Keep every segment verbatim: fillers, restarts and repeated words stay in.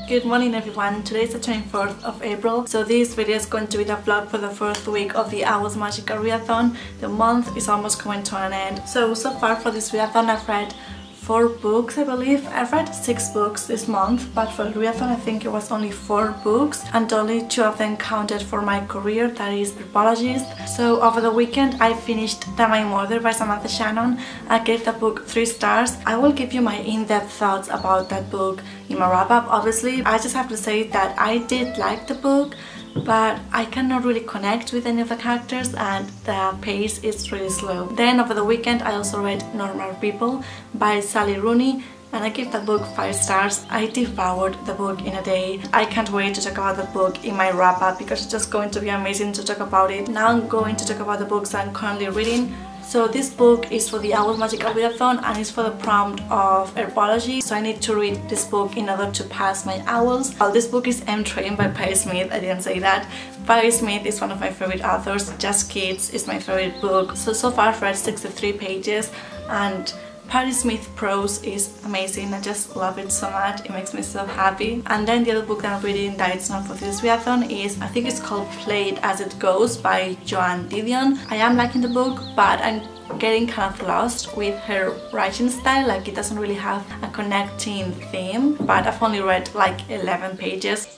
Good morning everyone, today is the twenty-fourth of April, so this video is going to be the vlog for the first week of the Owls Magical Readathon. The month is almost coming to an end. So, so far for this readathon I've read four books I believe. I've read six books this month, but for the readathon I think it was only four books and only two of them counted for my career, that is herbologist. So over the weekend I finished The My Mother by Samantha Shannon. I gave the book three stars. I will give you my in-depth thoughts about that book in my wrap-up. Obviously, I just have to say that I did like the book, but I cannot really connect with any of the characters and the pace is really slow. Then over the weekend I also read Normal People by Sally Rooney and I gave that book five stars. I devoured the book in a day. I can't wait to talk about the book in my wrap-up because it's just going to be amazing to talk about it. Now I'm going to talk about the books I'm currently reading. So this book is for the Owls Magical Readathon and it's for the prompt of herbology. So I need to read this book in order to pass my owls. Well, this book is M Train by Patti Smith. I didn't say that. Patti Smith is one of my favorite authors. Just Kids is my favorite book. So, so far I've read sixty-three pages and Patti Smith prose is amazing. I just love it so much. It makes me so happy. And then the other book that I'm reading that it's not for this readathon is, I think it's called Play It As It Goes by Joan Didion. I am liking the book, but I'm getting kind of lost with her writing style. Like, it doesn't really have a connecting theme, but I've only read like eleven pages.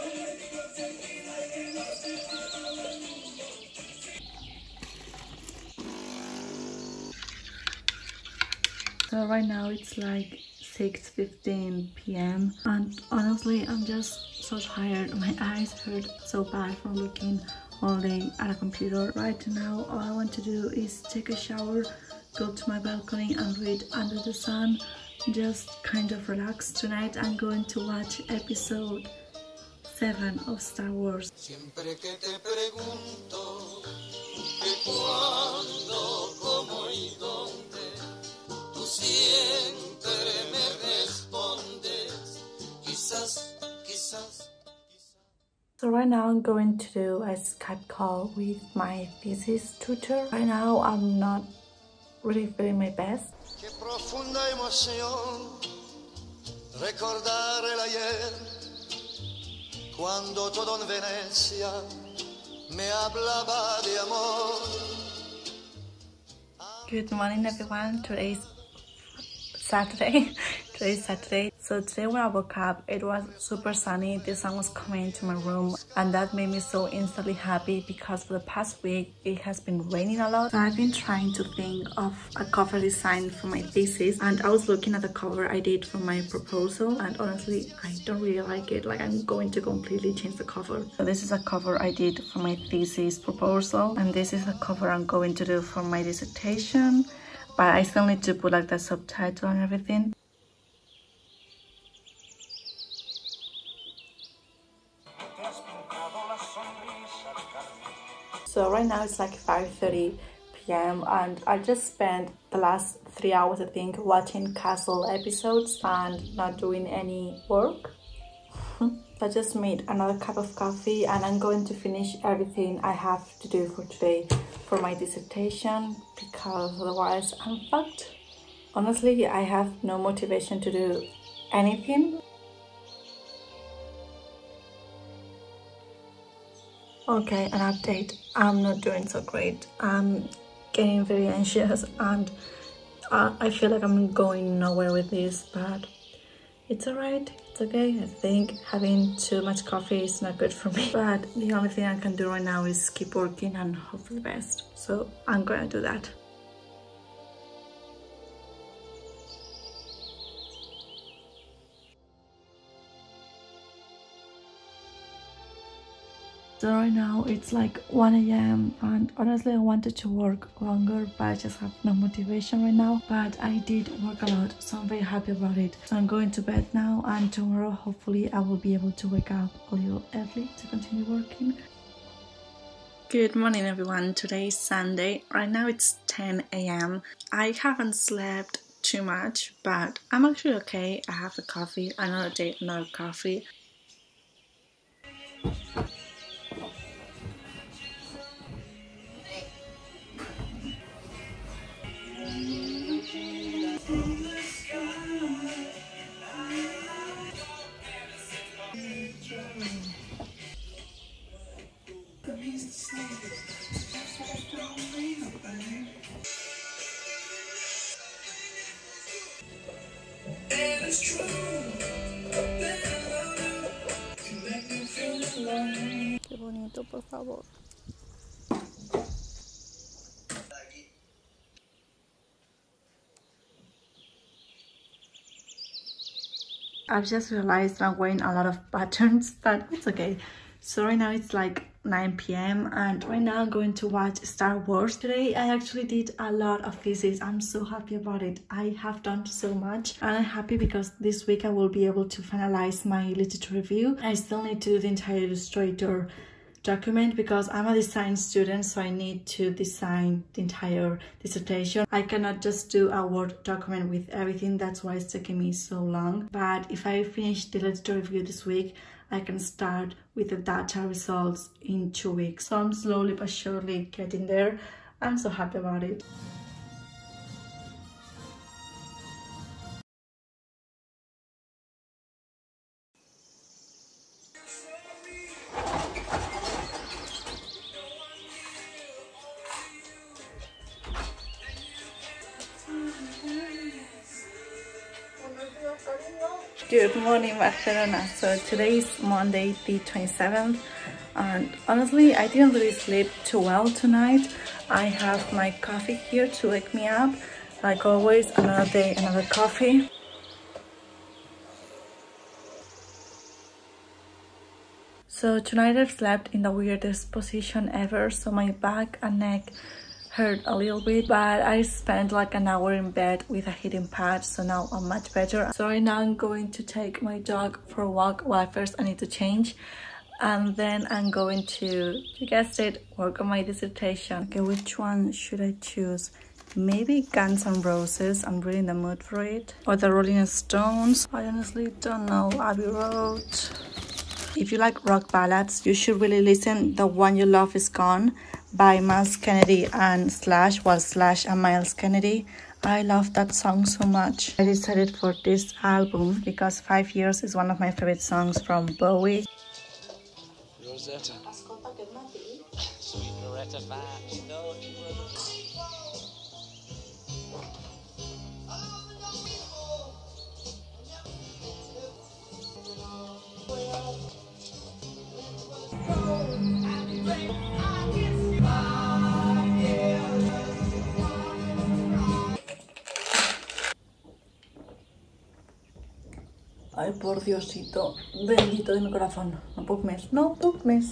So right now it's like six fifteen p m and honestly I'm just so tired. My eyes hurt so bad from looking all day at a computer. Right now all I want to do is take a shower, go to my balcony and read Under the Sun. Just kind of relax. Tonight I'm going to watch episode seven of Star Wars. So right now I'm going to do a Skype call with my thesis tutor. Right now I'm not really feeling my best. Good morning everyone, today's Saturday. Today is Saturday. So today when I woke up, it was super sunny. The sun was coming into my room and that made me so instantly happy because for the past week it has been raining a lot. So I've been trying to think of a cover design for my thesis and I was looking at the cover I did for my proposal and honestly I don't really like it. Like, I'm going to completely change the cover. So this is a cover I did for my thesis proposal and this is a cover I'm going to do for my dissertation. But I still need to put like the subtitle and everything. So right now it's like five thirty p m and I just spent the last three hours I think watching Castle episodes and not doing any work. I just made another cup of coffee and I'm going to finish everything I have to do for today for my dissertation because otherwise I'm fucked. Honestly, I have no motivation to do anything. Okay, an update. I'm not doing so great. I'm getting very anxious and uh, I feel like I'm going nowhere with this, but it's alright. It's okay. I think having too much coffee is not good for me. But the only thing I can do right now is keep working and hope for the best. So I'm gonna do that. So right now it's like one A M and honestly I wanted to work longer but I just have no motivation right now. But I did work a lot, so I'm very happy about it. So I'm going to bed now and tomorrow hopefully I will be able to wake up a little early to continue working. Good morning everyone, today is Sunday. Right now it's ten A M I haven't slept too much but I'm actually okay. I have a coffee, another day, another coffee. Qué bonito, por favor. I've just realized I'm wearing a lot of patterns, but it's okay. So right now it's like nine p m and right now I'm going to watch Star Wars. Today I actually did a lot of physics. I'm so happy about it. I have done so much and I'm happy because this week I will be able to finalize my literature review. I still need to do the entire Illustrator document because I'm a design student, so I need to design the entire dissertation. I cannot just do a Word document with everything. That's why it's taking me so long. But if I finish the literature review this week, I can start with the data results in two weeks. So I'm slowly but surely getting there. I'm so happy about it. Good morning, Barcelona. So today is Monday the twenty-seventh and honestly I didn't really sleep too well tonight. I have my coffee here to wake me up. Like always, another day, another coffee. So tonight I've slept in the weirdest position ever, so my back and neck hurt a little bit, but I spent like an hour in bed with a heating pad, so now I'm much better. So right now I'm going to take my dog for a walk. Well, first I need to change and then I'm going to, you guessed it, work on my dissertation. Okay, which one should I choose? Maybe Guns N' Roses, I'm really in the mood for it, or the Rolling Stones. I honestly don't know. Abbey Road. If you like rock ballads, you should really listen The One You Love Is Gone by Myles Kennedy and Slash, well, Slash and Myles Kennedy. I love that song so much. I decided for this album because Five Years is one of my favorite songs from Bowie. Rosetta. Sweet Loretta Fan. Ay, por Diosito, bendito de mi corazón. No puc més, no puc més.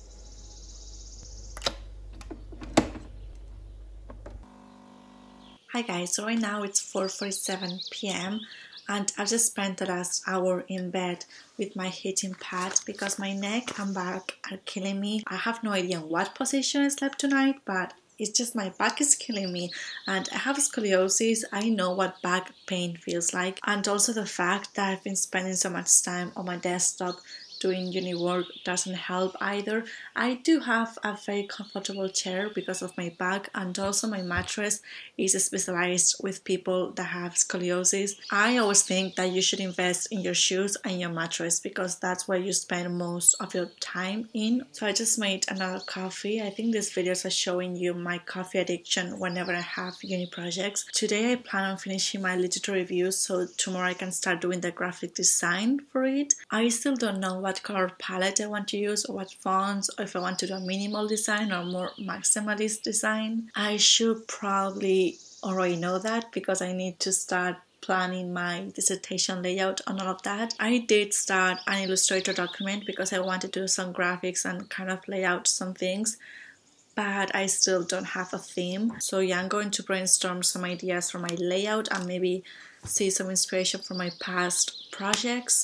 Hi guys, so right now it's four forty-seven p m and I've just spent the last hour in bed with my heating pad because my neck and back are killing me. I have no idea in what position I slept tonight, but it's just my back is killing me and I have scoliosis. I know what back pain feels like, and also the fact that I've been spending so much time on my desktop doing uni work doesn't help either. I do have a very comfortable chair because of my back, and also my mattress is specialized with people that have scoliosis. I always think that you should invest in your shoes and your mattress because that's where you spend most of your time in. So I just made another coffee. I think these videos are showing you my coffee addiction whenever I have uni projects. Today I plan on finishing my literature review, so tomorrow I can start doing the graphic design for it. I still don't know what What color palette I want to use, or what fonts, or if I want to do a minimal design or more maximalist design. I should probably already know that because I need to start planning my dissertation layout and all of that. I did start an Illustrator document because I wanted to do some graphics and kind of lay out some things, but I still don't have a theme. So yeah, I'm going to brainstorm some ideas for my layout and maybe see some inspiration from my past projects.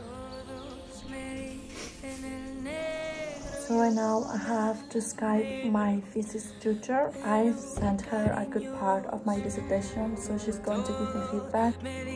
So right now I have to Skype my thesis tutor. I've sent her a good part of my dissertation, so she's going to give me feedback.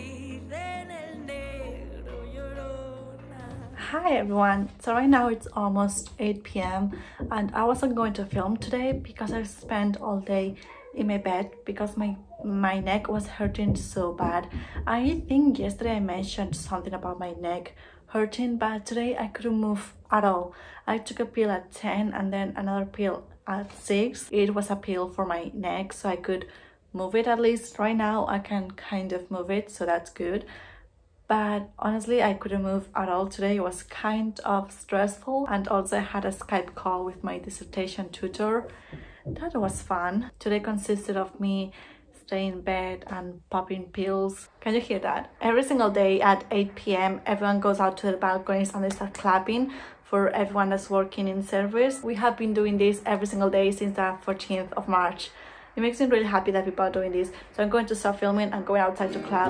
Hi everyone! So right now it's almost eight p m and I wasn't going to film today because I spent all day in my bed because my my neck was hurting so bad. I think yesterday I mentioned something about my neck hurting, but today I couldn't move at all. I took a pill at ten and then another pill at six. It was a pill for my neck, so I could move it. At least right now I can kind of move it, so that's good. But honestly, I couldn't move at all today. It was kind of stressful, and also I had a Skype call with my dissertation tutor. That was fun. Today consisted of me staying in bed and popping pills. Can you hear that? Every single day at eight p m everyone goes out to the balconies and they start clapping for everyone that's working in service. We have been doing this every single day since the fourteenth of March. It makes me really happy that people are doing this. So I'm going to start filming and going outside to clap.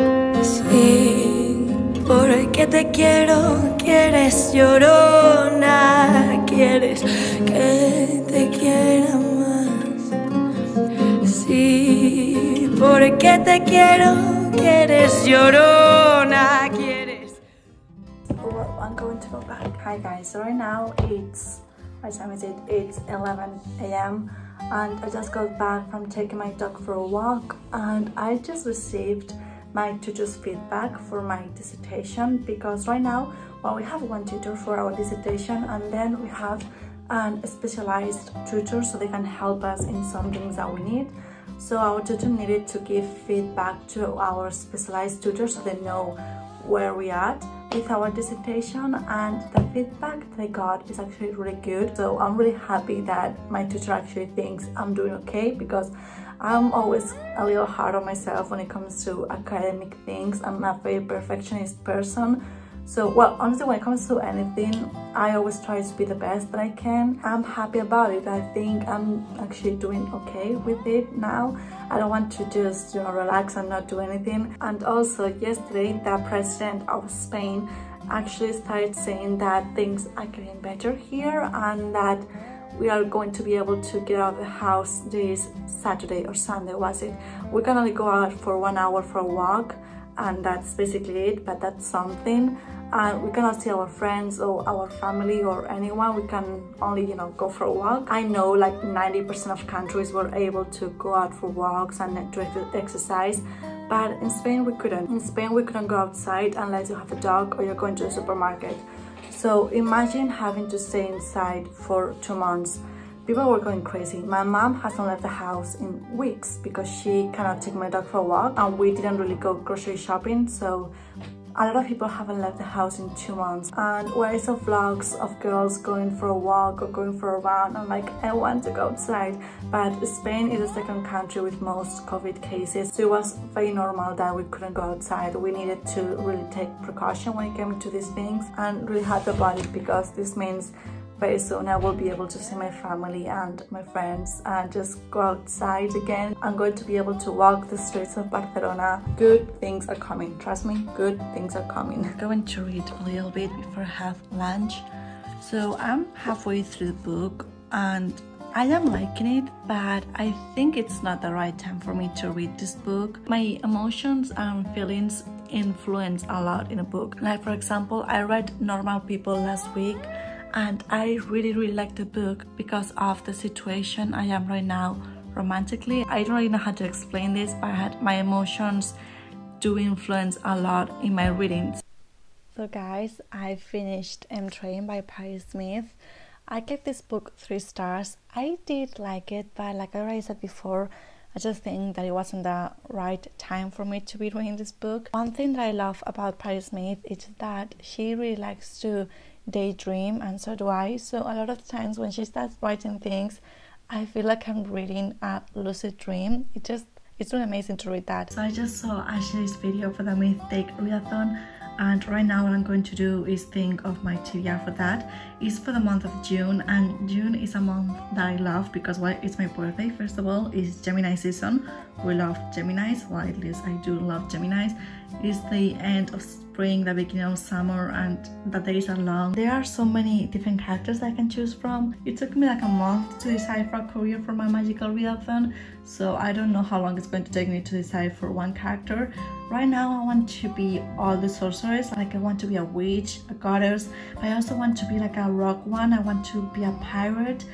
Sí, porque te quiero, quieres llorona, quieres que te quiera más. Sí, porque te quiero, quieres llorona, quieres. Well, I'm going to go back. Hi guys, so right now it's, what time is it? It's eleven a m and I just got back from taking my dog for a walk, and I just received my tutor's feedback for my dissertation, because right now, well, we have one tutor for our dissertation and then we have an specialized tutor so they can help us in some things that we need. So our tutor needed to give feedback to our specialized tutor so they know where we are at with our dissertation, and the feedback they got is actually really good. So I'm really happy that my tutor actually thinks I'm doing okay, because I'm always a little hard on myself when it comes to academic things. I'm a very perfectionist person. So, well, honestly, when it comes to anything, I always try to be the best that I can. I'm happy about it. I think I'm actually doing okay with it now. I don't want to just, you know, relax and not do anything. And also, yesterday, the president of Spain actually started saying that things are getting better here and that we are going to be able to get out of the house this Saturday or Sunday, was it? We can only go out for one hour for a walk, and that's basically it, but that's something. And we cannot see our friends or our family or anyone. We can only, you know, go for a walk. I know like ninety percent of countries were able to go out for walks and to exercise, but in Spain we couldn't. In Spain we couldn't go outside unless you have a dog or you're going to the supermarket. So imagine having to stay inside for two months. People were going crazy. My mom hasn't left the house in weeks because she cannot take my dog for a walk, and we didn't really go grocery shopping, so a lot of people haven't left the house in two months. And when I saw vlogs of girls going for a walk or going for a run, I'm like, I want to go outside. But Spain is the second country with most COVID cases, so it was very normal that we couldn't go outside. We needed to really take precaution when it came to these things, and really happy about it, because this means very soon I will be able to see my family and my friends and just go outside again. I'm going to be able to walk the streets of Barcelona. Good things are coming, trust me, good things are coming. I'm going to read a little bit before I have lunch. So I'm halfway through the book and I am liking it, but I think it's not the right time for me to read this book. My emotions and feelings influence a lot in a book. Like, for example, I read Normal People last week, and I really really like the book because of the situation I am right now romantically. I don't really know how to explain this, but my emotions do influence a lot in my readings. So guys, I finished M Train by Patti Smith. I gave this book three stars. I did like it, but like I already said before, I just think that it wasn't the right time for me to be reading this book. One thing that I love about Patti Smith is that she really likes to daydream, and so do I. So a lot of times when she starts writing things, I feel like I'm reading a lucid dream. It just, it's really amazing to read that. So I just saw Ashley's video for the Myth Take Readathon, and right now what I'm going to do is think of my T B R for that. It's for the month of June, and June is a month that I love because, well, it's my birthday. First of all, it's Gemini season. We love Geminis, well, at least I do love Geminis. It's the end of spring, the beginning of summer, and the days are long. There are so many different characters I can choose from. It took me like a month to decide for a career for my magical readathon, so I don't know how long it's going to take me to decide for one character. Right now I want to be all the sorcerers. Like, I want to be a witch, a goddess, but I also want to be like a rock one. I want to be a pirate,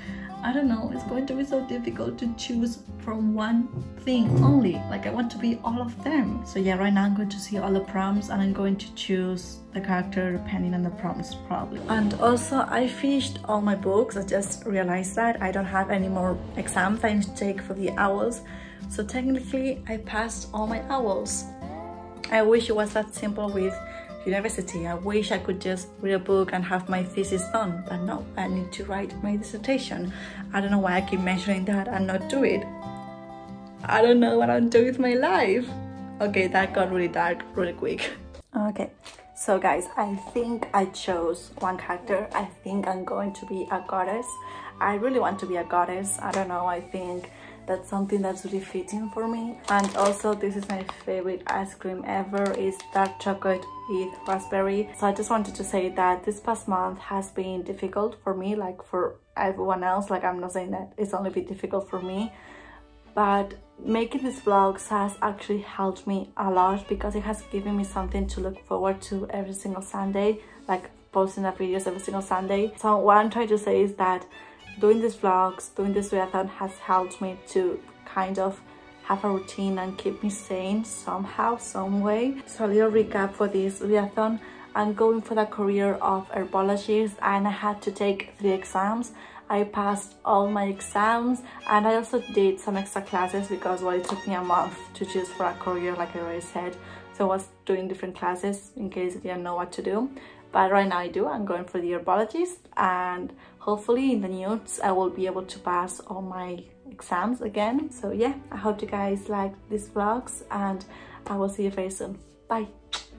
I don't know, it's going to be so difficult to choose from one thing only. Like I want to be all of them. So yeah, right now I'm going to see all the prompts and I'm going to choose the character depending on the prompts probably. And also I finished all my books. I just realized that I don't have any more exams I need to take for the owls. So technically I passed all my owls. I wish it was that simple with university. I wish I could just read a book and have my thesis done, but no, I need to write my dissertation. I don't know why I keep mentioning that and not do it. I don't know what I'm doing with my life. Okay, that got really dark really quick. Okay, so guys, I think I chose one character. I think I'm going to be a goddess. I really want to be a goddess. I don't know, I think that's something that's really fitting for me. And also this is my favorite ice cream ever, is dark chocolate with raspberry. So I just wanted to say that this past month has been difficult for me, like for everyone else. Like I'm not saying that it's only been difficult for me, but making these vlogs has actually helped me a lot because it has given me something to look forward to every single Sunday, like posting the videos every single Sunday. So what I'm trying to say is that doing these vlogs, doing this readathon has helped me to kind of have a routine and keep me sane somehow, some way. So a little recap for this readathon. I'm going for the career of herbologist and I had to take three exams. I passed all my exams and I also did some extra classes because well, it took me a month to choose for a career, like I already said. So I was doing different classes in case I didn't know what to do. But right now I do. I'm going for the herbologist and hopefully in the news I will be able to pass all my exams again. So yeah, I hope you guys like these vlogs and I will see you very soon. Bye!